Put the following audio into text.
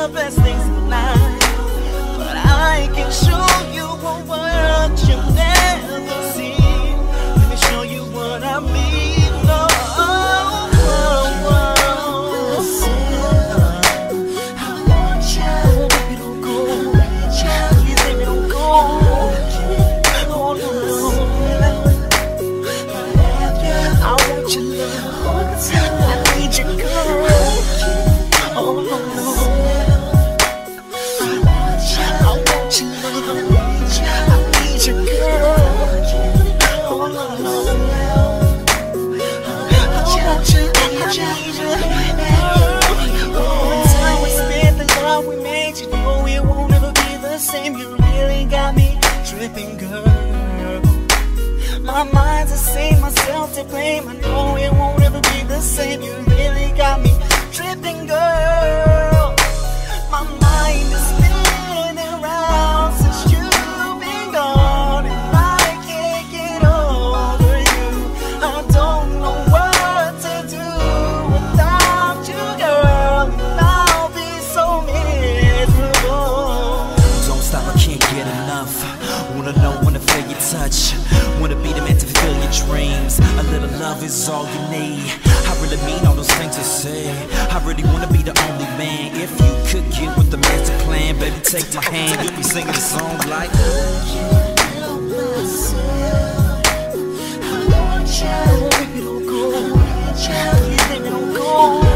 the best things in life, but I can show you a world you never seen. Let me show you what I mean. No, you really got me tripping, girl. My mind's the same, myself to blame. I know it won't ever be the same. You really got me tripping, girl. My mind is spinning around since you've been gone, and I can't get over you. I don't know what to do without you, girl, and I'll be so miserable. I can't get enough. Wanna know, wanna feel your touch. Wanna be the man to fulfill your dreams. A little love is all you need. I really mean all those things to say. I really wanna be the only man. If you could get with the master plan, baby, take my hand. You'll be singing a song like I want you. Baby, don't go. Please, baby, don't go.